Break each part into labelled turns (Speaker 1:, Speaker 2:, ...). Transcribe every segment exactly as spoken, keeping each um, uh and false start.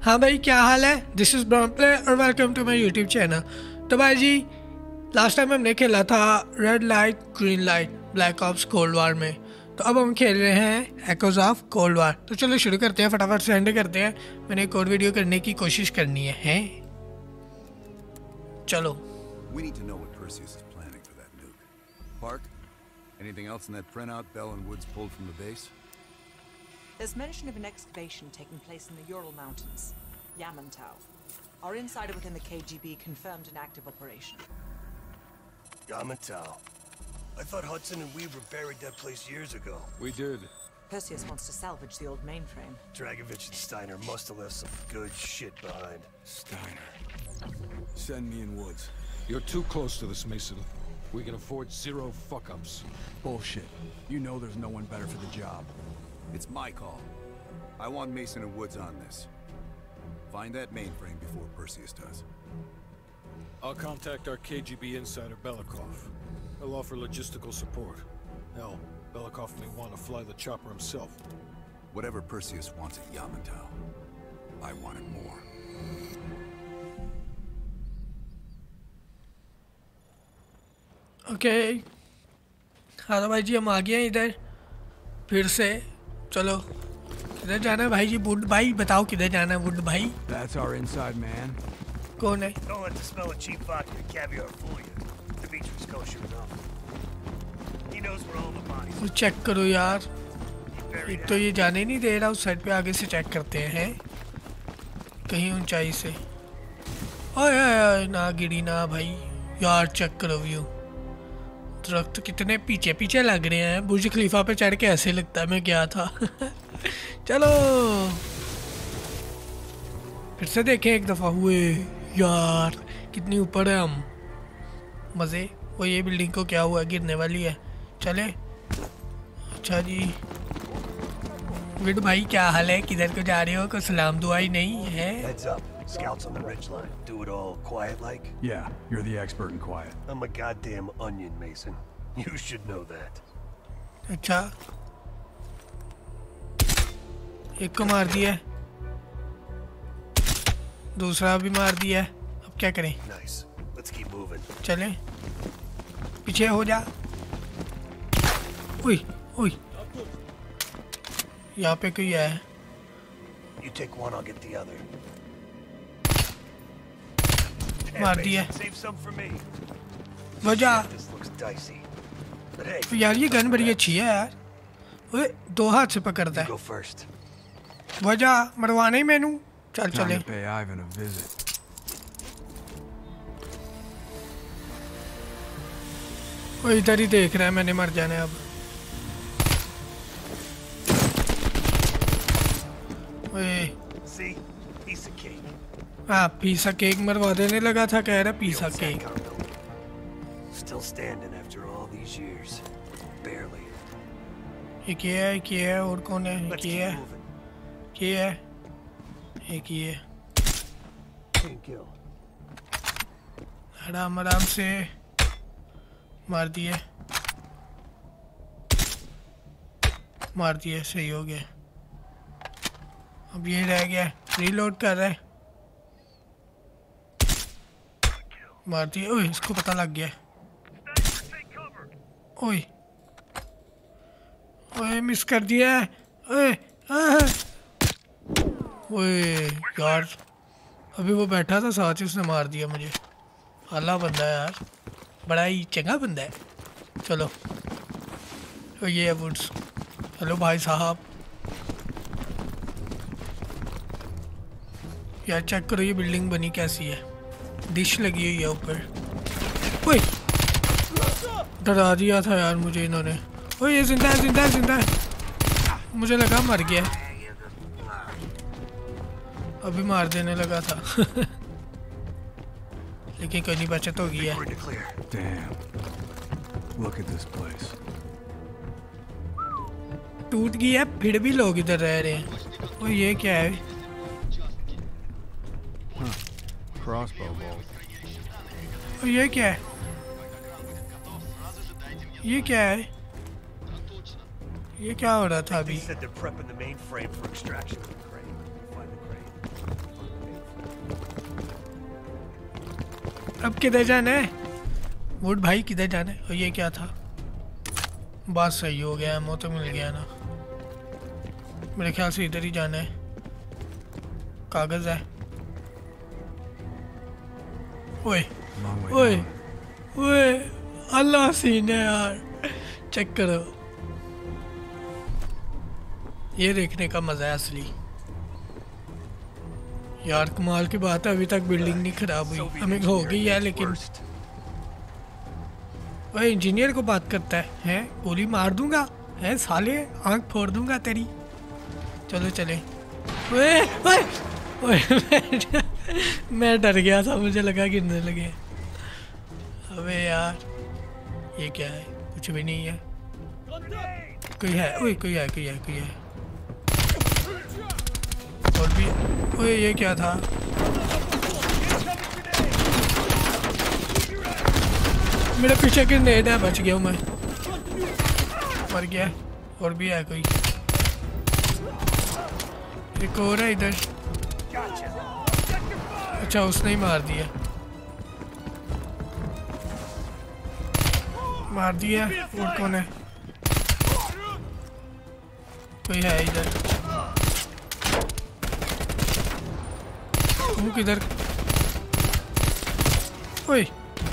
Speaker 1: हाँ भाई, क्या हाल है? दिस इज़ ब्राउन प्ले और welcome to my YouTube channel. तो भाई जी, लास्ट टाइम हमने खेला था red light green light black ops cold war में, तो अब हम खेल रहे हैं एक्कोज ऑफ कोल्ड वार। तो चलो शुरू करते हैं, फटाफट से एंड करते हैं। मैंने एक और वीडियो करने की कोशिश करनी है, हैं? चलो।
Speaker 2: We need to know what Perseus is planning for that nuke. Park? Anything else in that printout Bell and Woods pulled from the base?
Speaker 3: There's mention of an excavation taking place in the Ural Mountains, Yamantau. Our insider within the K G B confirmed an active operation.
Speaker 4: Yamantau. I thought Hudson and Weaver buried that place years ago.
Speaker 5: We did.
Speaker 3: Perseus wants to salvage the old mainframe.
Speaker 4: Dragovich and Steiner must have left some good shit behind.
Speaker 5: Steiner. Send me in Woods. You're too close to this, Mason. We can afford zero fuck-ups.
Speaker 6: Bullshit. You know there's no one better for the job.
Speaker 2: It's my call. I want Mason and Woods on this. Find that mainframe before Perseus does.
Speaker 5: I'll contact our K G B insider, Belikov. He'll offer logistical support. Hell, Belikov may want to fly the chopper himself.
Speaker 2: Whatever Perseus wants at Yamantau, I want it more.
Speaker 1: Okay okay. हाँ तो भाई जी, हम आ गए हैं इधर फिर से। चलो, किधर जाना है भाई जी? वुड भाई बताओ किधर जाना है वुड भाई?
Speaker 6: That's our inside man.
Speaker 1: कौन है?
Speaker 4: Don't let the smell of cheap vodka and caviar fool you. Dimitri's kosher enough. He knows where all the bodies
Speaker 1: वो चेक करो यार, एक तो ये जाने नहीं दे रहा उस साइड पे। आगे से चेक करते हैं कहीं ऊंचाई से। ओए ओए ना गिरी ना भाई यार, चेक करो व्यू। दरख्त कितने पीछे पीछे लग रहे हैं। बुर्ज खलीफा पे चढ़ के ऐसे लगता है मैं गया था। चलो फिर से देखें एक दफ़ा। हुए यार कितनी ऊपर है हम, मज़े। वो ये बिल्डिंग को क्या हुआ, गिरने वाली है। चले, अच्छा जी। विड भाई क्या हाल है? किधर को जा रहे हो? कोई सलाम दुआ ही नहीं है?
Speaker 4: Heads up. Scouts on the ridgeline. Do it all quiet like?
Speaker 6: Yeah, you're the expert in quiet.
Speaker 4: I'm a goddamn onion, Mason. You should know that.
Speaker 1: अच्छा, एक को मार दिया, दूसरा भी मार दिया। अब क्या करें?
Speaker 4: Nice. Let's keep moving.
Speaker 1: चले, पीछे हो जा। उई उई, यहाँ पे कोई है।
Speaker 4: You take one, I'll get the other.
Speaker 1: मार दिया।
Speaker 4: Save some for me.
Speaker 1: वजह
Speaker 4: This looks dicey. But hey,
Speaker 1: यार ये गन बड़ी अच्छी है यार। ओए दो हाथ से पकड़ता
Speaker 4: you
Speaker 1: है।
Speaker 4: go first.
Speaker 1: वजह मरवाना ही मैनू। चल
Speaker 6: Time
Speaker 1: चले।
Speaker 6: to pay Ivan a visit.
Speaker 1: वो इधर ही देख रहा है, मैंने मर जाना है अब। ओए
Speaker 4: See? Piece of cake.
Speaker 1: हाँ, पिज़्ज़ा केक मरवा देने लगा था, कह रहा pizza
Speaker 4: The old
Speaker 1: cake.
Speaker 4: Satcom building. Still standing after all these years. Barely.
Speaker 1: एक ये है, एक ये है, और कौन है? एक
Speaker 4: Let's
Speaker 1: ये
Speaker 4: keep
Speaker 1: है,
Speaker 4: moving.
Speaker 1: ये है, एक ये।
Speaker 4: Clean kill.
Speaker 1: आराम आराम से मार दिए, मार दिए, सही हो गया। अब ये रह गया, रीलोड कर रहा है। मार दिए। ओए इसको पता लग गया। ओए ओए मिस कर दिया। ओए आह! ओए यार, अभी वो बैठा था साथ ही, उसने मार दिया मुझे। आला बंदा है यार, बड़ा ही चंगा बंदा है। चलो, तो ये है वुड्स। हेलो भाई साहब, यार चेक करो ये बिल्डिंग बनी कैसी है। डिश लगी हुई है ऊपर। ओए डरा दिया था यार मुझे इन्होंने। ओए ये जिंदा है, जिंदा है, जिंदा है। मुझे लगा मर गया, अभी मार देने लगा था। लेकिन कोई नहीं, बचत हो गई है।
Speaker 4: We're to clear.
Speaker 6: Damn. Look at this place.
Speaker 1: टूट गई है, फिर भी लोग इधर रह रहे हैं। और ये क्या है?
Speaker 6: Huh. Crossbow bolt.
Speaker 1: और ये क्या है? ये क्या है? ये क्या हो रहा था अभी?
Speaker 4: They said they're prepping the mainframe for extraction from the crane. Find the crane.
Speaker 1: अब किधर जाना है वुड भाई, किधर जाना है? और ये क्या था? बात सही हो गया, मुँह तो मिल गया ना। मेरे ख्याल से इधर ही जाना है। कागज है। ओए
Speaker 6: Long way
Speaker 1: ओए
Speaker 6: down.
Speaker 1: ओए, अल्लाह सीन है यार, चेक करो। ये देखने का मजा है असली। यार कमाल की बात है, अभी तक बिल्डिंग नहीं खराब हुई। हमें हो गई है लेकिन वह इंजीनियर को बात करता है हैं, गोली मार दूंगा है साले, आंख फोड़ दूंगा तेरी। चलो चले। ओए ओए ओए मैं, मैं डर गया था, मुझे लगा गिरने लगे। अबे यार ये क्या है? कुछ भी नहीं है। कोई है, ओए कोई है, कोई है, कोई है। और भी, ओए ये क्या था? मेरे पीछे ग्रेनेड है, बच गया हूँ मैं। मर गया। और भी है कोई? एक और है इधर। अच्छा उसने ही मार दिया, मार दिया। और कौन है? कोई है इधर। तू किधर? ओए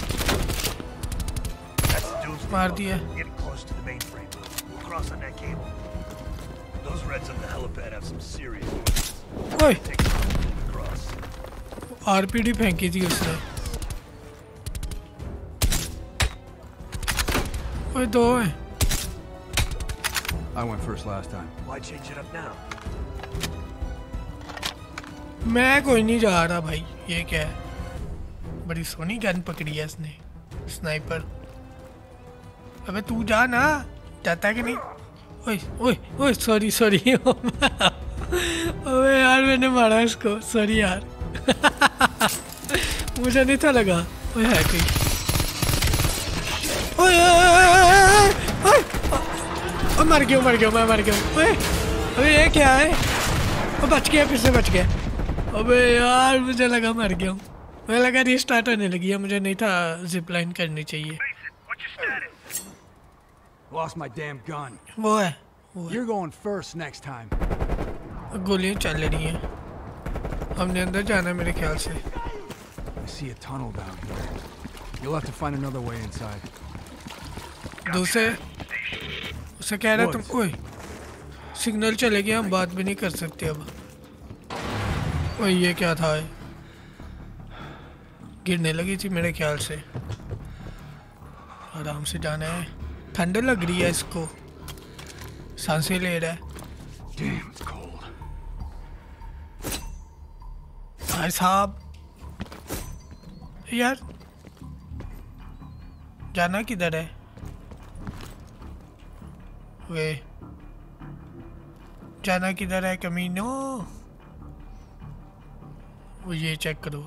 Speaker 1: मार दिया।
Speaker 4: Getting close to the mainframe. We'll cross on that cable. Those Reds on the helipad have some serious weapons.
Speaker 1: ओए
Speaker 4: Take a look across.
Speaker 1: RPD फेंकी थी उसने। ओए दो है।
Speaker 6: I went first last time.
Speaker 4: Why change it up now?
Speaker 1: मैं कोई नहीं जा रहा भाई। ये क्या है? बड़ी सोनी गन पकड़ी है इसने, स्नाइपर। अबे तू जा ना, जाता है कि नहीं? ओए ओए ओए सॉरी सॉरी। अबे यार मैंने मारा इसको, सॉरी यार। मुझे नहीं था लगा। ओए है कोई? ओए ओए ओए मर गया मर गया मैं मर गया। ओए अबे ये क्या है? ओ बच गया, फिर से बच गया। अबे यार मुझे लगा मर गया हूँ। मुझे लगा रिस्टार्ट होने लगी है, मुझे नहीं था जिप लाइन करनी चाहिए।
Speaker 4: What's your status?
Speaker 6: Lost my damn gun.
Speaker 1: वो है, वो है।
Speaker 6: You're going first next time.
Speaker 1: गोलियां चल रही हैं। हमने अंदर जाना है मेरे ख्याल से।
Speaker 6: I see a tunnel down here. You'll have to find another way inside.
Speaker 1: दूसरे उसे कह रहा तुम। ओए सिग्नल चले गया, हम बात भी नहीं कर सकते अब। ओए ये क्या था? गिरने लगी थी मेरे ख्याल से। आराम से जाना है। ठंड लग रही है इसको, सांसें ले रहा है।
Speaker 6: Damn, it's cold.
Speaker 1: भाई साहब यार जाना किधर है? वे जाना किधर है कमीनो? वो ये चेक करो।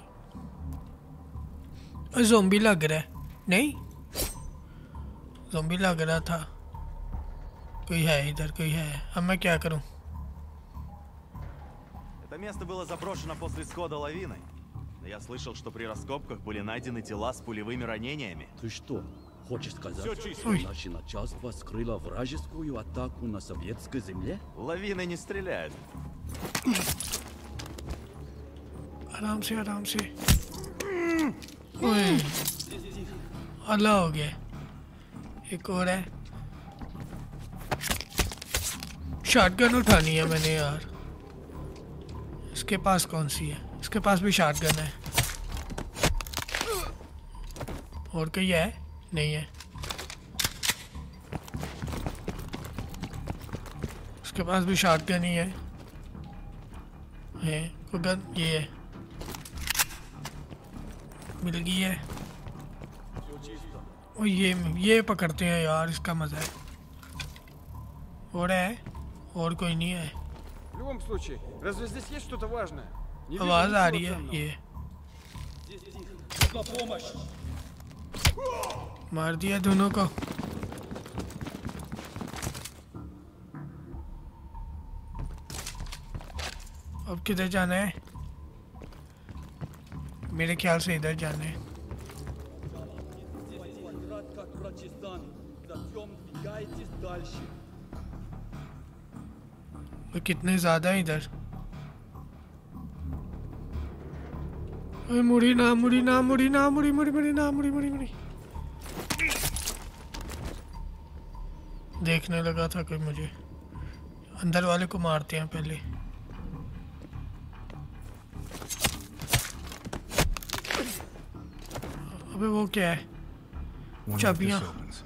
Speaker 1: ज़ोंबी लग रहा है। नहीं ज़ोंबी लग रहा था। कोई है इधर, कोई है। अब मैं क्या करूं?
Speaker 7: Это место было заброшено после схода лавины. Но я слышал, что при раскопках были найдены тела с пулевыми ранениями.
Speaker 8: Ты что, хочешь сказать,
Speaker 7: Всё
Speaker 8: что
Speaker 7: чисто.
Speaker 8: наше начальство скрыло вражескую атаку на советской земле?
Speaker 7: Лавины не стреляют.
Speaker 1: आराम से आराम से। ओए अल्लाह हो गया। एक और है। शॉटगन उठानी है मैंने यार। इसके पास कौन सी है? इसके पास भी शॉटगन है। और कोई है? नहीं है। इसके पास भी शॉटगन ही है। है कोई गन? ये है, मिल गई है। और ये ये पकड़ते हैं यार, इसका मजा है। और है? और कोई नहीं है।
Speaker 9: В любом случае, разве здесь есть что-то важное? Не вижу
Speaker 1: आवाज आ
Speaker 9: ничего
Speaker 1: रही है।
Speaker 9: ценного.
Speaker 1: ये मार दिया दोनों को। अब किधर जाना है? मेरे ख्याल से इधर जाना है। वो कितने ज्यादा है इधर। ओए मुड़ी ना मुड़ी ना मुड़ी ना मुड़ी मुड़ी मुड़ी ना मुड़ी मुड़ी मुड़ी। देखने लगा था कोई मुझे। अंदर वाले को मारते हैं पहले। अबे वो क्या है? चाबियां।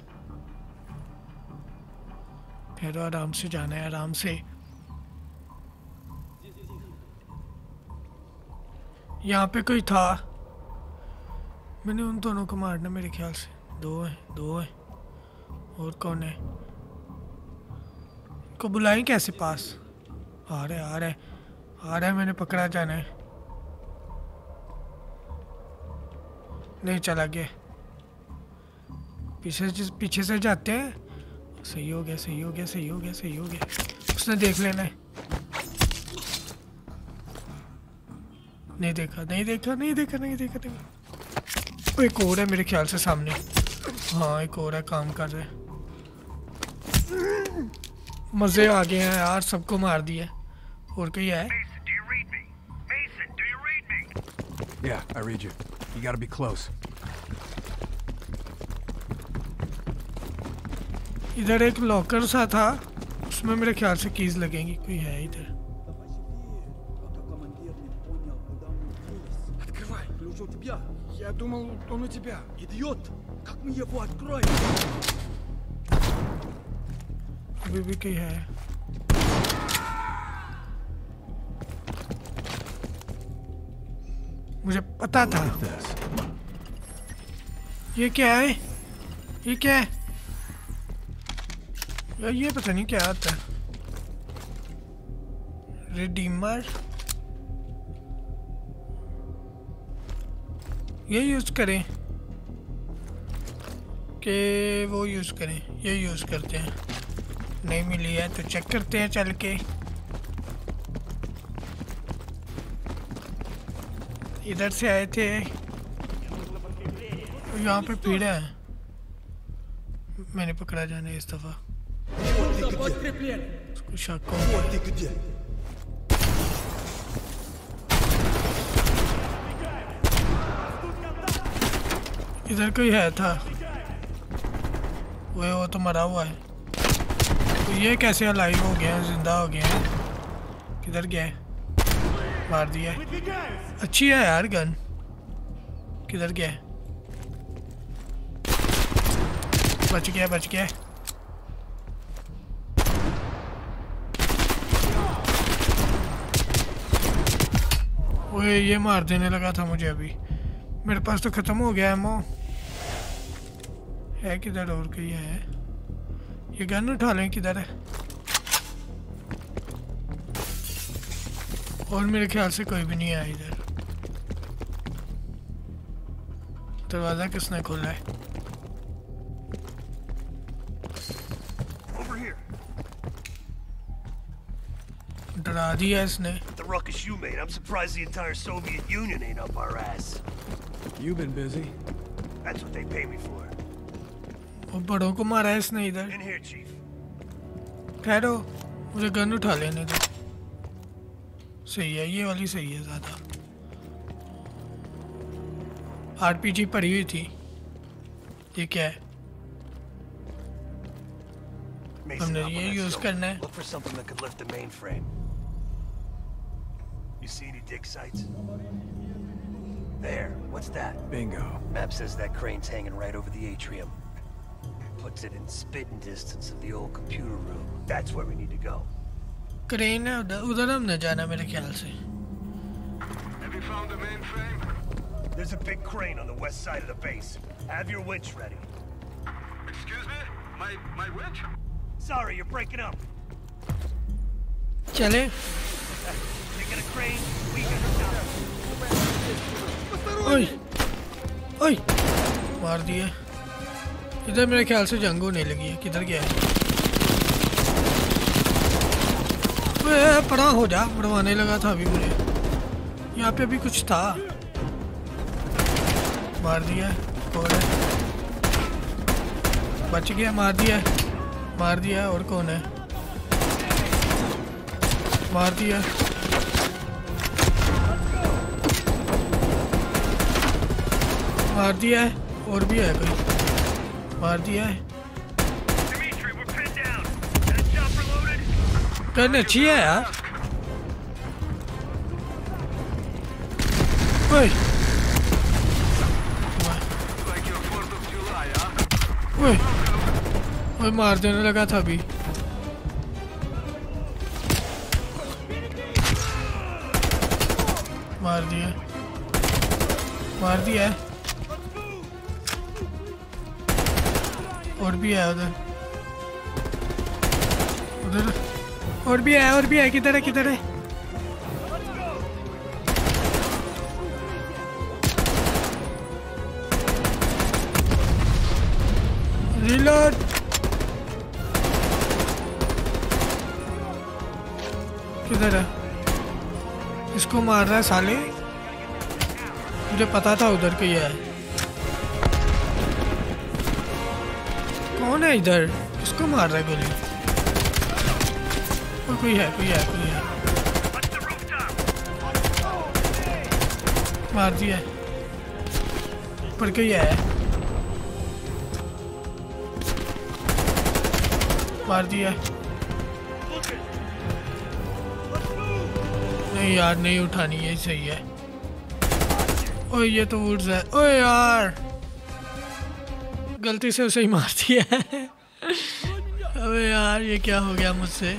Speaker 1: ठहरो, आराम से जाना है, आराम से। यहाँ पे कोई था। मैंने उन दोनों को मारना मेरे ख्याल से। दो हैं, दो हैं। और कौन है? को बुलाएं कैसे पास? आ रहा है, आ रहा है, आ रहा है। मैंने पकड़ा जाना है। नहीं, चला गया। पीछे पीछे से जाते हैं। सही हो गया, सही हो गया, सही हो गया, सही हो गया। उसने देख लेना है। नहीं देखा, नहीं देखा, नहीं देखा, नहीं देखा, नहीं। एक और है मेरे ख्याल से सामने। हाँ, एक और है, काम कर रहा है। मजे आ गए हैं यार, सबको मार दिया। और कोई है?
Speaker 6: Yeah, I read you. You gotta be close.
Speaker 1: इधर एक लॉकर सा था, उसमें मेरे ख्याल से कीज लगेंगी। कोई है इधर?
Speaker 9: Открывай, ключ у тебя. Я думал, он у тебя. Идиот! Как мы его откроем?
Speaker 1: अभी भी कोई है? मुझे पता था। ये क्या है? ये क्या है? यार ये पता नहीं क्या आता है। रिडीमर। ये यूज करें कि वो यूज करें? ये यूज करते हैं। नहीं मिली है तो चेक करते हैं चल के। इधर से आए थे। यहाँ पे पीड़ा है। मैंने पकड़ा जाना है इस दफा। उसको शक हो गया। इधर कोई है था। वो वो तो मरा हुआ है। तो ये कैसे अलाइव हो गया, जिंदा हो गया? किधर गया है? मार दिया। अच्छी है यार गन। किधर गया? बच गया, बच गया। ओए ये मार देने लगा था मुझे अभी। मेरे पास तो खत्म हो गया एमो। है किधर? और कोई है? ये गन उठा लें। किधर है? और मेरे ख्याल से कोई भी नहीं आया इधर। दरवाजा किसने खोला है? डरा दिया इसने।
Speaker 4: The ruckus you made, I'm surprised the entire Soviet Union ain't up our ass.
Speaker 6: You've been busy.
Speaker 4: That's what they pay me for.
Speaker 1: वो बड़ों को मारा है इसने इधर।
Speaker 4: In here, Chief.
Speaker 1: ठहरो, मुझे गन उठा लेने दो। सही है, ये वाली सही है ज्यादा। आरपीजी पड़ी हुई थी। ये क्या है? हमने ये यूज करना है।
Speaker 4: Look for something that could lift the mainframe. You see any dig sites? There. What's that?
Speaker 6: Bingo.
Speaker 4: Map says that crane's hanging right over the atrium. Puts it in spitting distance of the old computer room. That's where we need to go.
Speaker 1: Crane है उधर, उधर हमने जाना मेरे ख्याल से।
Speaker 9: Have you found the mainframe?
Speaker 4: There's a big crane on the west side of the base. Have your winch ready.
Speaker 9: Excuse me? My my winch?
Speaker 4: Sorry, you're breaking up.
Speaker 1: चले।
Speaker 4: They get a crane, we get her down.
Speaker 1: ओए, ओए, मार दिए। इधर मेरे ख्याल से जंग होने लगी है। किधर गया है? ओए पड़ा हो जा, मरवाने लगा था अभी मुझे। यहाँ पे भी कुछ था। मार दिया। और बच गया, मार दिया। मार दिया। और कौन है? मार दिया। मार दिया है। और भी है कोई? मार दिया है। गन अच्छी है यार। ओए ओए ओए मार देने लगा था अभी। मार दिया। मार दिया है। और भी है उधर। उधर और भी है। और भी है। किधर है? किधर है? रीलोड। किधर है? इसको मार रहा है साले। मुझे पता था उधर के है। कौन है इधर? इसको मार रहा है गोली। और कोई है? कोई है? कोई है? मार दिया। पर कोई है? मार दिया। नहीं यार, नहीं उठानी है। सही है। ओए ये तो वुड्स है। ओए यार गलती से उसे ही मार दिया है। अबे यार ये क्या हो गया मुझसे?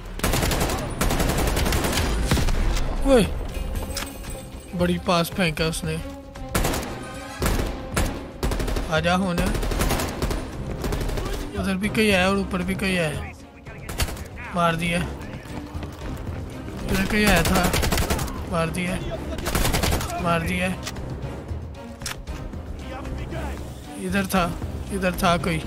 Speaker 1: ओए बड़ी पास फेंका उसने। आजा होने। उधर भी कहीं है और ऊपर भी कहीं है। मार दिया। इधर कहीं आया था। मार दिया। मार दिया। इधर था। इधर था कोई।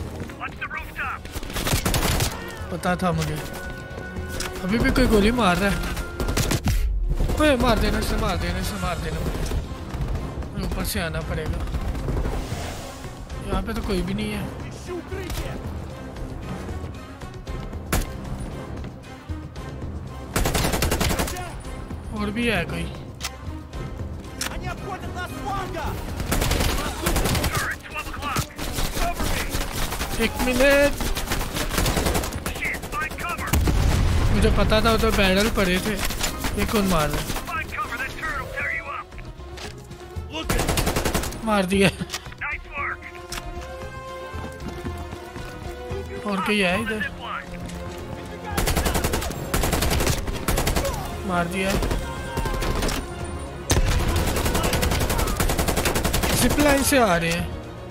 Speaker 1: पता था मुझे। अभी भी कोई गोली मार रहा है। ओए मार देने से मार देने से मार देना मुझे। ऊपर से आना पड़ेगा। यहाँ पे तो कोई भी नहीं है। और भी है कोई। एक मिनट। मुझे पता था उधर बैरल पड़े थे। ये कौन मार रहा है? मार दिया। और कोई है इधर? मार दिया। जिप लाइन से आ रहे हैं।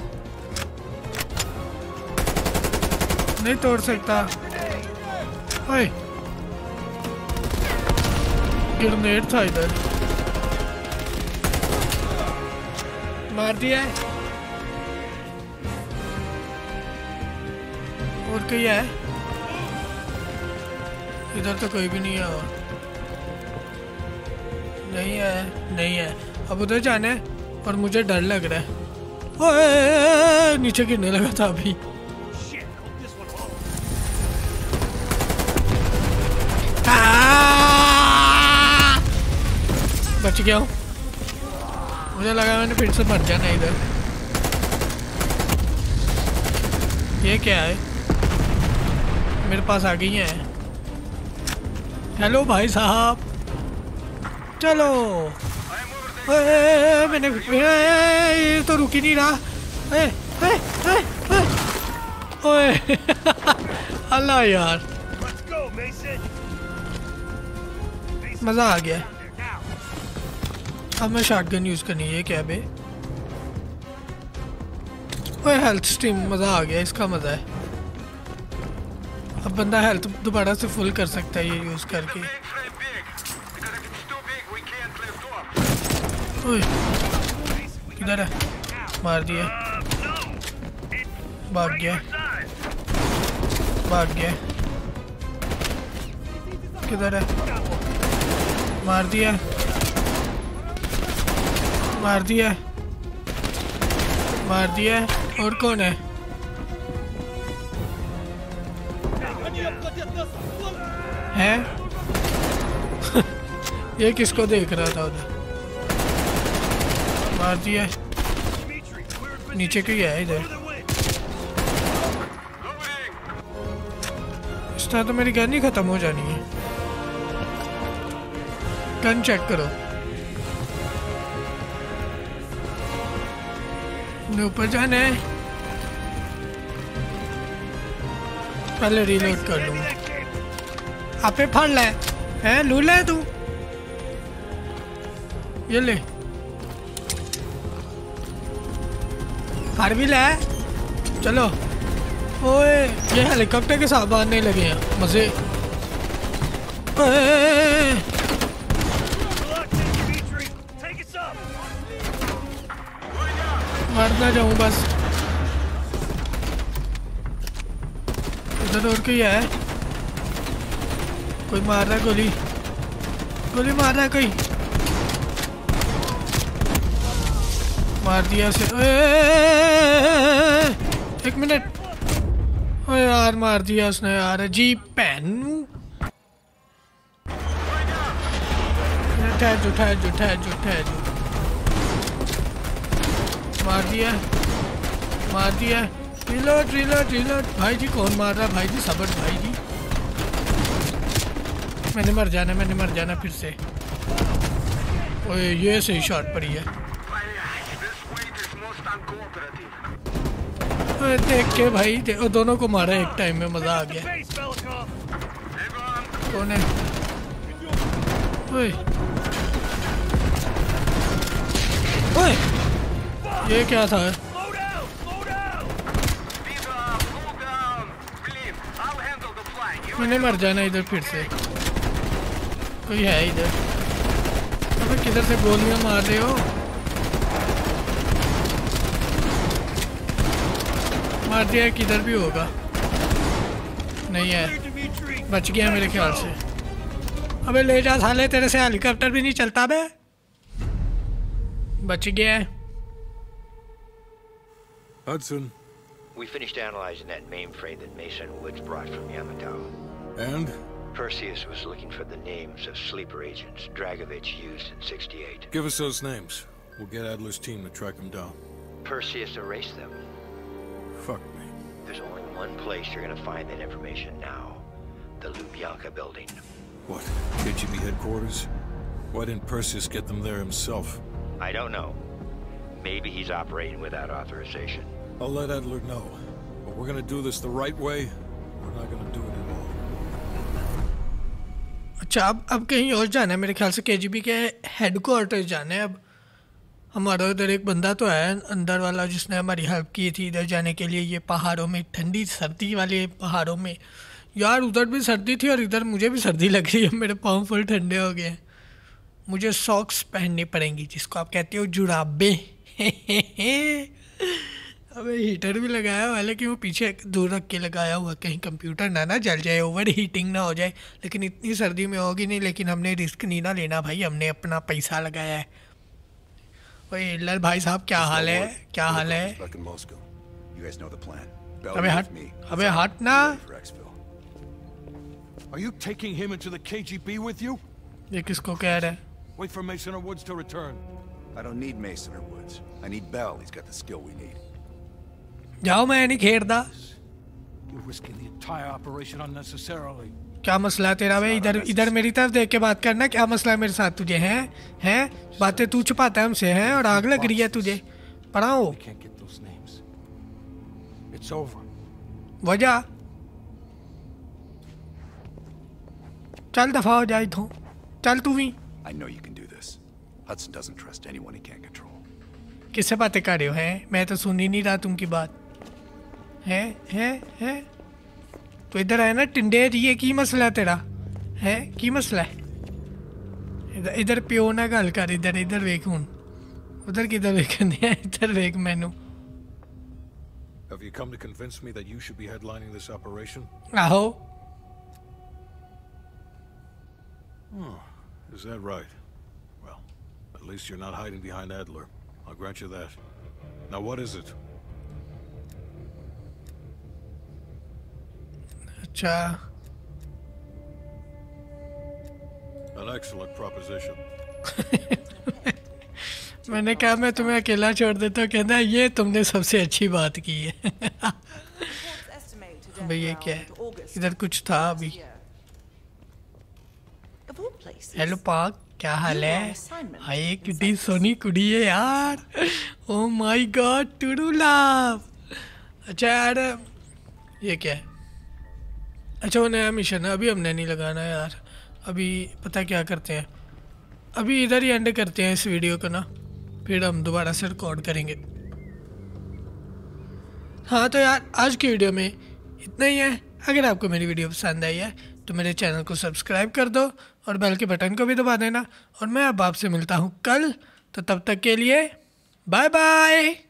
Speaker 1: नहीं तोड़ सकता। ओए ग्रेनेड था इधर। मार दिया है। और कोई है? इधर तो कोई भी नहीं है। और नहीं है। नहीं है। अब उधर जाना है और मुझे डर लग रहा है। ओए नीचे गिरने लगा था अभी। बच गया हूँ। मुझे लगा मैंने फिर से मर जाना इधर। ये क्या है? मेरे पास आ गई है। हेलो भाई साहब। चलो। ए, ए, ए, मैंने ए, ये तो रुक ही नहीं रहा। ए, ए, ए, ए, ओए अल्लाह यार मजा आ गया। अब मैं शॉटगन यूज करनी है। क्या बे? ओए हेल्थ स्ट्रीम। मजा आ गया। इसका मजा है। अब बंदा हेल्थ दोबारा से फुल कर सकता है ये यूज करके। ओए किधर है? मार दिया। भाग गया। भाग गया। किधर है? मार दिया। मार दिया। मार दिया। और कौन है? हैं? ये किसको देख रहा था उधर? मार दिया। नीचे क्यों है इधर? इस तरह तो मेरी गन ही खत्म हो जानी है। गन चेक करो। ऊपर जाना है, पहले रीलोड कर लूँ। आपे फाड़ ले हैं, लू ले तू, ये ले फाड़ भी ले। चलो ओए, ये हेलीकॉप्टर के साथ मारने लगे हैं, मजे। मारना जाऊं बस। इधर और कोई है? कोई मार रहा है, गोली गोली मार रहा है कोई। मार दिया उसे। एक मिनट, ओए यार मार दिया उसने यार। जी पैन ठहर जो ठहर जो ठहर जो ठहर जो मार दिया मार दिया। Reload reload reload. भाई जी कौन मार रहा है? भाई जी सबर भाई जी। मैंने मर जाना मैंने मर जाना फिर से। ओए ये सही शॉट पड़ी है। ओए देख के भाई दे, दोनों को मारा एक टाइम में, मजा आ गया। कौन है? ओए ओए ये क्या था? मैंने मर जाना इधर फिर से। कोई है इधर? अबे किधर से गोलियां मार रहे हो? मार दिया, किधर भी होगा। नहीं है, बच गया मेरे ख्याल से। अबे ले जा साले, तेरे से हेलीकॉप्टर भी नहीं चलता बे। बच गया है।
Speaker 5: Hudson.
Speaker 4: We finished analyzing that mainframe that Mason Woods brought from Yamato.
Speaker 5: And?
Speaker 4: Perseus was looking for the names of sleeper agents Dragovich used in sixty-eight.
Speaker 5: Give us those names. We'll get Adler's team to track them down.
Speaker 4: Perseus erased them.
Speaker 5: Fuck me.
Speaker 4: There's only one place you're gonna find that information now. The Lubyanka building.
Speaker 5: What? K G B headquarters? Why didn't Perseus get them there himself?
Speaker 4: I don't know. Maybe he's operating without authorization.
Speaker 5: I'll let Adler know. But we're gonna do this the right way. We're not gonna do it at all.
Speaker 1: अच्छा अब अब कहीं और जाना है मेरे ख्याल से। केजीबी के हेडक्वार्टर जाना है अब। हमारा उधर एक बंदा तो है अंदर वाला जिसने हमारी हेल्प की थी इधर जाने के लिए। ये पहाड़ों में, ठंडी सर्दी वाले पहाड़ों में। यार उधर भी सर्दी थी और इधर मुझे भी सर्दी लग रही है। मेरे पाँव फुल ठंडे हो गए हैं। मुझे सॉक्स पहननी पड़ेंगी, जिसको आप कहते हो जुराबे। अबे हीटर भी लगाया हुआ है, लेकिन वो पीछे दूर रख के लगाया हुआ, कहीं कंप्यूटर ना ना जल जाए, ओवर हीटिंग ना हो जाए। लेकिन इतनी सर्दी में होगी नहीं, लेकिन हमने रिस्क नहीं ना लेना भाई, हमने अपना पैसा लगाया है। ओए हिटलर भाई साहब क्या हाल है? क्या हाल है? अबे हट, अबे हट ना।
Speaker 9: Are you taking him into the K G B with you?
Speaker 1: ये किसको कह रहा है?
Speaker 9: Wait for Mason or Woods to return.
Speaker 2: I don't need Mason or Woods. I need Bell. He's got the skill we need.
Speaker 1: जाओ, मैं नहीं खेड़दा।
Speaker 9: You're risking the entire operation unnecessarily.
Speaker 1: क्या मसला है तेरा भाई? इधर इधर मेरी तरफ देख के बात करना। क्या मसला है मेरे साथ तुझे? हैं हैं बातें तू छुपाता है हमसे, हैं और आग लग रही है तुझे। पढ़ाओ वजह। चल दफा हो जाए तो चल तू भी।
Speaker 2: I know you can do this. Hudson doesn't trust anyone he can't control.
Speaker 1: किससे बातें कर रहे हो? हैं मैं तो सुन ही नहीं रहा तुम की बात। हैं हैं हैं तो इधर है ना टिंडे जी। ये की मसला है तेरा? है की मसला है? इधर इधर प्यो ना गल कर। इधर इधर वेख हूं। उधर किधर वेखने है? इधर वेख मैनू।
Speaker 5: Have you come to convince me that you should be headlining this operation?
Speaker 1: आहो।
Speaker 5: Oh, is that right? Well, at least you're not hiding behind Adler. I'll grant you that. Now what is it?
Speaker 1: अच्छा
Speaker 5: An excellent proposition.
Speaker 1: मैंने कहा मैं तुम्हें अकेला छोड़ देता हूँ, कहना ये तुमने सबसे अच्छी बात की है। भाई ये क्या है? इधर कुछ था अभी। हेलो पाक, क्या हाल है? हाय कितनी सोनी कुड़ी है यार। ओ माय गॉड टू लव। अच्छा यार ये क्या है? अच्छा वो नया मिशन है, अभी हमने नहीं लगाना यार। अभी पता क्या करते हैं, अभी इधर ही एंड करते हैं इस वीडियो को ना, फिर हम दोबारा से रिकॉर्ड करेंगे। हाँ तो यार आज की वीडियो में इतना ही है। अगर आपको मेरी वीडियो पसंद आई है तो मेरे चैनल को सब्सक्राइब कर दो और बेल के बटन को भी दबा देना। और मैं अब आपसे मिलता हूँ कल, तो तब तक के लिए बाय बाय।